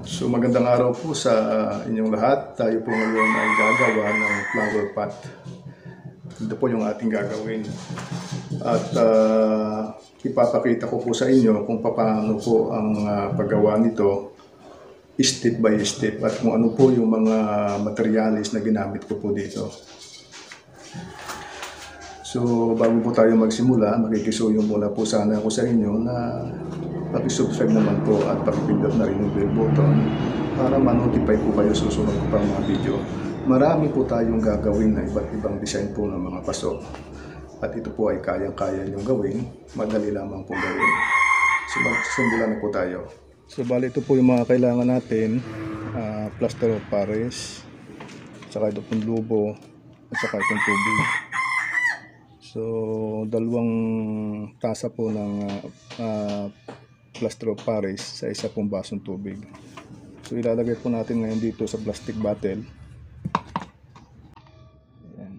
So magandang araw po sa inyong lahat. Tayo po ngayon ay gagawa ng flower pot. Ito po yung ating gagawin. At ipapakita ko po sa inyo kung paano po ang paggawa nito step by step at kung ano po yung mga materials na ginamit ko po dito. So bago po tayo magsimula, makikisuyo muna po sana ako sa inyo na paki-subscribe naman po at paki-pindot na rin yung bell button para ma-notify po kayo susunod ko pang mga video. Marami po tayong gagawin na iba't ibang design po ng mga paso. At ito po ay kayang-kaya niyong gawin, madali lamang po gawin. So magsisimula na po tayo. So bali ito po yung mga kailangan natin, plaster of Paris, saka ito pong lubo, at saka itong tubig. So dalawang tasa po ng plaster of Paris sa isa pong basong tubig. So ilalagay po natin ngayon dito sa plastic bottle. Ayan.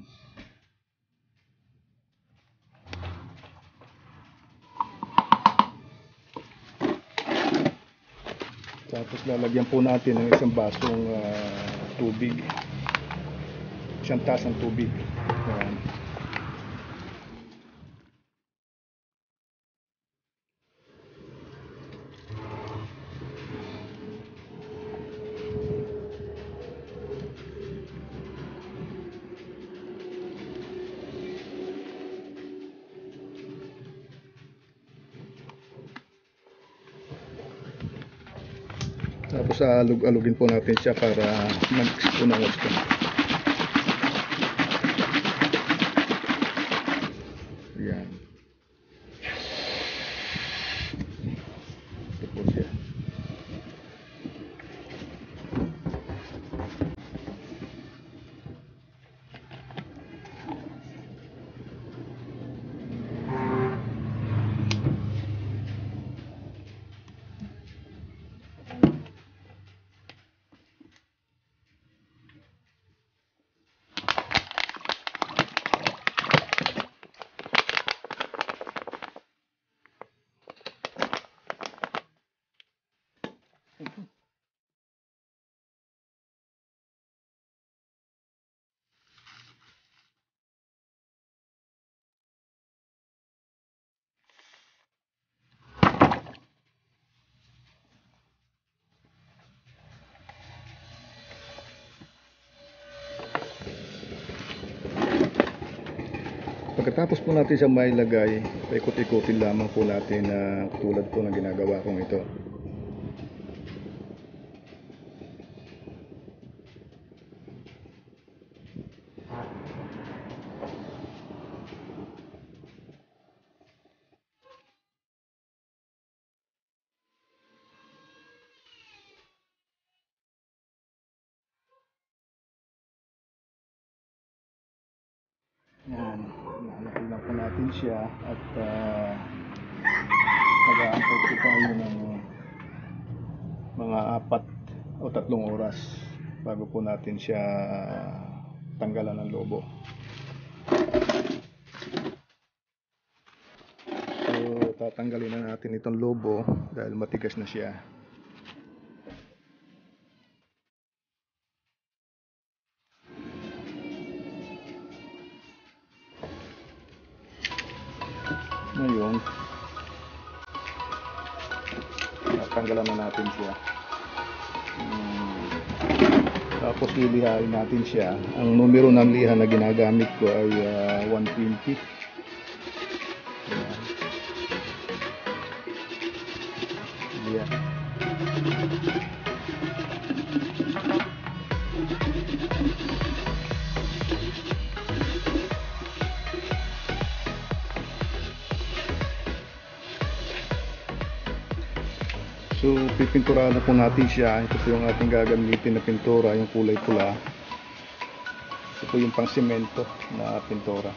Tapos lalagyan po natin ng isang basong tubig. Isang tasang tubig. Ayan. Tapos alug-alugin po natin siya para mag-unawag siya. Ayan. Ito po siya. Pagkatapos po natin siya mailagay, paikot-ikutin lamang po natin na tulad po ng ginagawa kong ito. Yan, nahanapin lang po natin siya at nag-aantay po tayo ng mga 4 o 3 oras bago po natin siya tanggalan ng lobo. So tatanggalin na natin itong lobo dahil matigas na siya. Ngayon, tanggalan na natin siya. Tapos lilihain natin siya. Ang numero ng liha na ginagamit ko ay 120. Ayan. So pipinturahan na po natin siya. Ito po yung ating gagamitin na pintura, yung kulay pula. Ito po yung pang semento na pintura.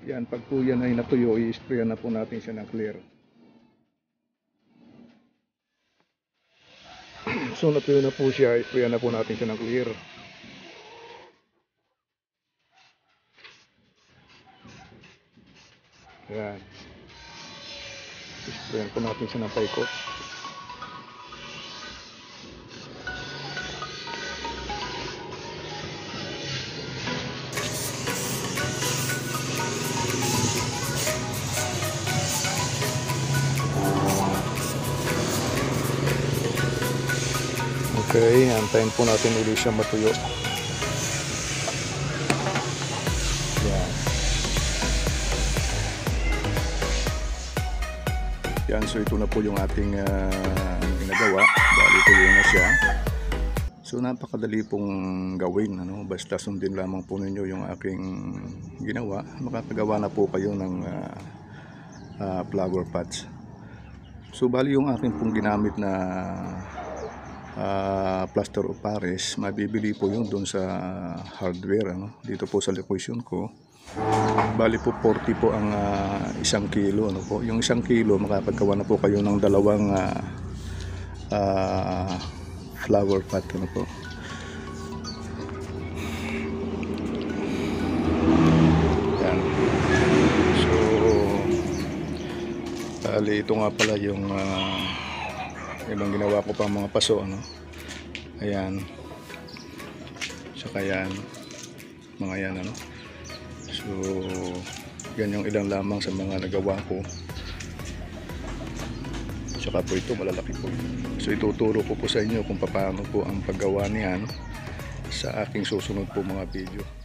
Yan, pag po yan ay natuyo, i-spray na po natin siya ng clear. So natuyo na po siya, i-spray na po natin siya ng clear. Yan. I-spray po natin siya ng paikot. Okay, antayin po natin ulit siya matuyo. Yan. Yan, so ito na po yung ating ginagawa. Bali tuyo na siya. So napakadali pong gawin, ano? Basta sundin lamang po ninyo yung aking ginawa. Makakagawa na po kayo ng flower pots. So bali yung aking pong ginamit na plaster of Paris, mabibili po yun doon sa hardware, ano? Dito po sa location ko. Bali po 40 po ang 1 kilo, ano po. Yung 1 kilo makakagawa na po kayo ng 2 flower pot, ano po. Yan. So bali ito nga pala yung ibang ginawa ko pang mga paso, ano. Ayan. Saka yan, mga yan, ano. So yan yung ilang lamang sa mga nagawa ko. Saka po ito malalaki po. So ituturo ko po sa inyo kung paano po ang paggawa niyan sa aking susunod po mga video.